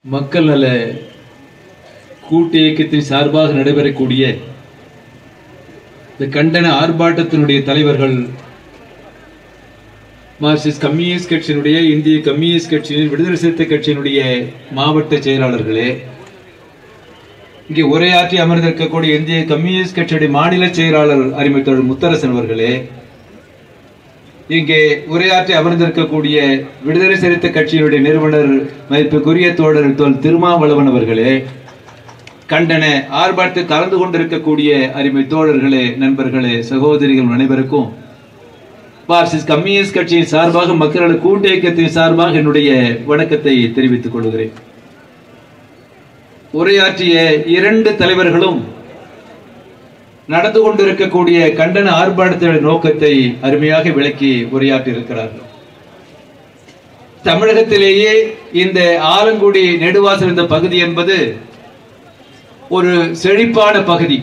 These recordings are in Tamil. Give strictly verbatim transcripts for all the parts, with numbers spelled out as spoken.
மக்கள் நல கூட்டு இயக்கத்தின் சார்பாக நடைபெறக்கூடிய இந்த கண்டன ஆர்ப்பாட்டத்தினுடைய தலைவர்கள் மார்க்சிஸ்ட் கம்யூனிஸ்ட் கட்சியினுடைய இந்திய கம்யூனிஸ்ட் கட்சியின் விடுதலை சிறுத்தை கட்சியினுடைய மாவட்ட செயலாளர்களே, இங்கே உரையாற்றி அமர்ந்திருக்கக்கூடிய இந்திய கம்யூனிஸ்ட் கட்சியுடைய மாநில செயலாளர் அருமைத்தோழர் முத்தரசன் அவர்களே, இங்கே உரையாற்றி அமர்ந்திருக்கக்கூடிய விடுதலை சிறுத்தை கட்சியினுடைய நிறுவனர் மதிப்புக்குரிய தோழர் தோல் திருமாவளவன் அவர்களே, கண்டன ஆர்ப்பாட்டத்தில் கலந்து கொண்டிருக்கக்கூடிய அருமை தோழர்களே, நண்பர்களே, சகோதரிகள் அனைவருக்கும் மார்க்சிஸ்ட் கம்யூனிஸ்ட் கட்சியின் சார்பாக மக்களோட கூட்டு இயக்கத்தின் சார்பாக என்னுடைய வணக்கத்தை தெரிவித்துக் கொள்கிறேன். உரையாற்றிய இரண்டு தலைவர்களும் நடந்து கொண்டிருக்கக்கூடிய கண்டன ஆர்ப்பாட்டத்தின் நோக்கத்தை அருமையாக விளக்கி உரையாற்றி இருக்கிறார்கள். தமிழகத்திலேயே இந்த ஆலங்குடி நெடுவாசல் இந்த பகுதி என்பது ஒரு செழிப்பான பகுதி.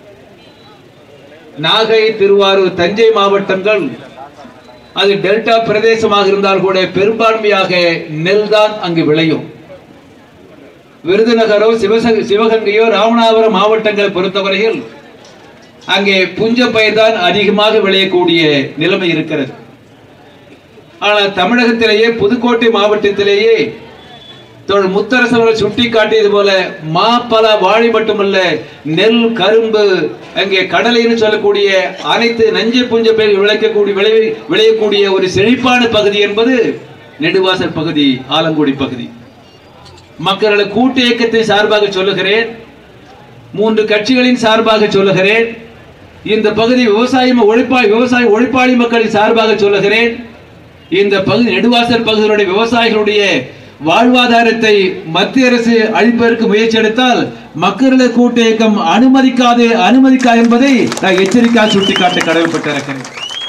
நாகை, திருவாரூர், தஞ்சை மாவட்டங்கள் அது டெல்டா பிரதேசமாக இருந்தால் கூட பெரும்பான்மையாக நெல் தான் அங்கு விளையும். விருதுநகரோ சிவகங்கையோ ராமநாதபுரம் மாவட்டங்களை பொறுத்தவரையில் அங்கே புஞ்சப்பயிர் தான் அதிகமாக விளையக்கூடிய நிலைமை இருக்கிறது. ஆனால் தமிழகத்திலேயே புதுக்கோட்டை மாவட்டத்திலேயே முத்தரசவர்கள் சுட்டி காட்டியது போல மாப்பழ, வாழை மட்டுமல்ல, நெல், கரும்பு, அங்கே கடலைன்னு சொல்லக்கூடிய அனைத்து நஞ்சை புஞ்ச பயிர் விளைக்கக்கூடிய விளை விளையக்கூடிய ஒரு செழிப்பான பகுதி என்பது நெடுவாசல் பகுதி, ஆலங்குடி பகுதி. மக்களோட கூட்டு இயக்கத்தின் சார்பாக சொல்லுகிறேன், மூன்று கட்சிகளின் சார்பாக சொல்லுகிறேன், இந்த பகுதி விவசாய ஒழிப்பா விவசாய ஒழிப்பாளி மக்களின் சார்பாக சொல்லுகிறேன். இந்த பகுதி நெடுவாசல் பகுதியினுடைய விவசாயிகளுடைய வாழ்வாதாரத்தை மத்திய அரசு அழிப்பதற்கு முயற்சி எடுத்தால் மக்களோட கூட்டு இயக்கம் அனுமதிக்காது அனுமதிக்கா என்பதை நான் எச்சரிக்கையாக சுட்டிக்காட்ட கடமைப்பட்டிருக்கிறேன்.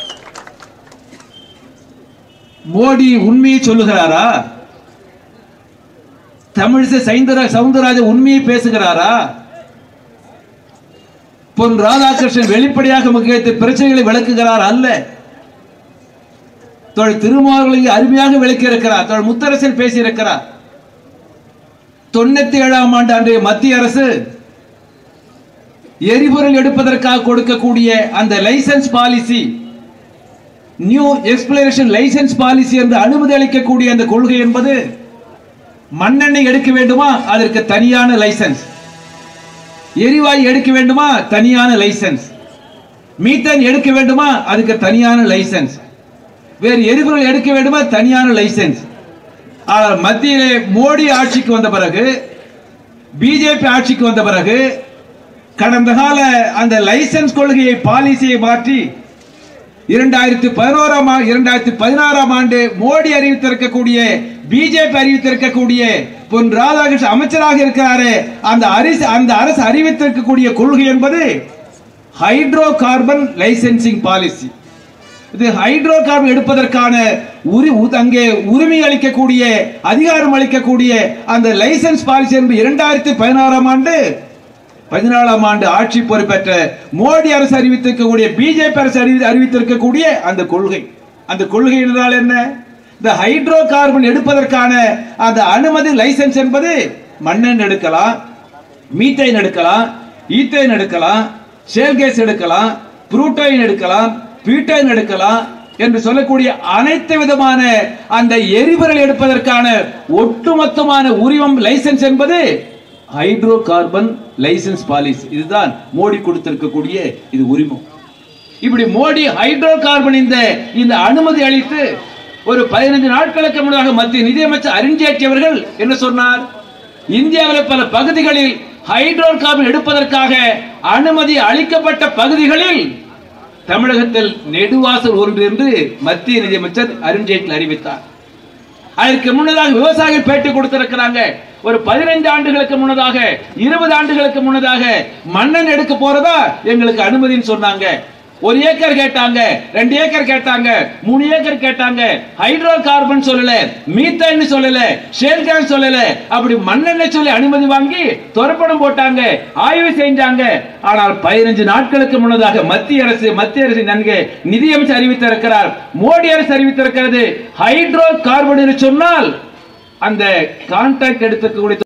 மோடி உண்மையை சொல்லுகிறாரா? தமிழிசை சவுந்தரராஜன் உண்மையை பேசுகிறாரா? பொன் ராதாகிருஷ்ணன் வெளிப்படையாக முக்கிய பிரச்சனைகளை விளக்குகிறார் அல்ல. தோழர் திருமாவளவன் அருமையாக விளக்கி இருக்கிறார். தோழர் முத்தரசன் பேசி இருக்கிறார். தொண்ணூத்தி ஏழாம் ஆண்டு அன்றைய மத்திய அரசு எரிபொருள் எடுப்பதற்காக கொடுக்கக்கூடிய அந்த licence policy, new exploration licence policy என்று அனுமதி அளிக்கக்கூடிய அந்த கொள்கை என்பது மண்ணெண்ணெய் எடுக்க வேண்டுமா அதற்கு தனியான லைசன்ஸ், எரிவாயு எடுக்க வேண்டுமா தனியான லைசன்ஸ், மீத்தேன் எடுக்க வேண்டுமா அதுக்கு தனியான லைசன்ஸ், வேறு எரிபொருள் எடுக்க வேண்டுமா தனியான லைசன்ஸ். ஆனால் மத்தியிலே மோடி ஆட்சிக்கு வந்த பிறகு, பிஜேபி ஆட்சிக்கு வந்த பிறகு கடந்த கால அந்த லைசன்ஸ் கொள்கையை பாலிசியை மாற்றி இரண்டாயிரத்தி பதினோராம் இரண்டாயிரத்தி பதினாறாம் ஆண்டு மோடி அறிவித்திருக்கக்கூடிய பிஜேபி அறிவித்திருக்கக்கூடிய பொன் ராதாகிருஷ்ணன் அமைச்சராக இருக்கிறாரே அந்த அரசு அந்த அரசு அறிவித்திருக்கக்கூடிய கொள்கை என்பது ஹைட்ரோ கார்பன் லைசன்சிங் பாலிசி. இது ஹைட்ரோ கார்பன் எடுப்பதற்கான அங்கே உரிமை அளிக்கக்கூடிய அதிகாரம் அளிக்கக்கூடிய அந்த லைசன்ஸ் பாலிசி என்பது இரண்டாயிரத்தி பதினாறாம் ஆண்டு பதினாலாம் ஆண்டு ஆட்சி பொறுப்பேற்ற மோடி அரசு அறிவித்திருக்கக்கூடிய பிஜேபி அரசு அறிவித்திருக்கக்கூடிய அந்த கொள்கை. அந்த கொள்கை என்றால் என்ன? இந்த ஹைட்ரோ கார்பன் எடுப்பதற்கான அந்த அனுமதி லைசன்ஸ் என்பது மண்ணெண்ணெய் எடுக்கலாம், மீத்தேன் எடுக்கலாம், ஈத்தேன் எடுக்கலாம், ஷேல் கேஸ் எடுக்கலாம், புரூட்டைன் எடுக்கலாம், பீட்டைன் எடுக்கலாம் என்று சொல்லக்கூடிய அனைத்து விதமான அந்த எரிபொருள் எடுப்பதற்கான ஒட்டுமொத்தமான உரிமம் லைசன்ஸ் என்பது ஹைட்ரோ கார்பன் லைசன்ஸ் பாலிசி. இதுதான் மோடி கொடுத்திருக்கக்கூடிய இது உரிமம். இப்படி மோடி ஹைட்ரோ கார்பன் இந்த இந்த அனுமதி அளித்து ஒரு பதினைந்து நாட்களுக்கு முன்னதாக மத்திய நிதியமைச்சர் அருண்ஜேட்லி அவர்கள் என்ன சொன்னார்? இந்தியாவில் பல பகுதிகளில் ஹைட்ரோ கார்பன் எடுப்பதற்காக அனுமதி அளிக்கப்பட்ட பகுதிகளில் தமிழகத்தில் நெடுவாசல் ஒன்று என்று மத்திய நிதியமைச்சர் அருண்ஜேட்லி அறிவித்தார். அதற்கு முன்னதாக விவசாயிகள் பேட்டி கொடுத்திருக்கிறாங்க. ஒரு பதினைந்து ஆண்டுகளுக்கு முன்னதாக, இருபது ஆண்டுகளுக்கு முன்னதாக மண்ணெண்ணெய் எடுக்க போறதா எங்களுக்கு அனுமதின்னு சொன்னாங்க. ஒரு ஏக்கர் கேட்டாங்க, ரெண்டு ஏக்கர் கேட்டாங்க, மூணு ஏக்கர் கேட்டாங்க. ஹைட்ரோ கார்பன் சொல்லல, மீத்தேன் சொல்லல, ஷேல் கேஸ் சொல்லல, அப்படி மண்ணெண்ணெய் சொல்லி அனுமதி வாங்கி துரப்பணம் போட்டாங்க, ஆய்வு செஞ்சாங்க. ஆனால் பதினைந்து நாட்களுக்கு முன்னதாக மத்திய அரசு மத்திய அரசு நன்கு நிதியமைச்சர் அறிவித்திருக்கிறார், மோடி அரசு அறிவித்திருக்கிறது. ஹைட்ரோ கார்பன் சொன்னால் அந்த கான்ட்ராக்ட் எடுத்துக்கூடிய